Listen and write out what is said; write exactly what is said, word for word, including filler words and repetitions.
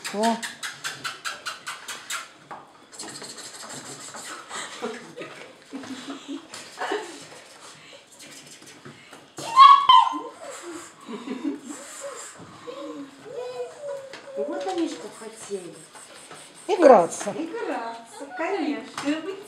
О. Вот они что хотели. Играться. Играться, конечно.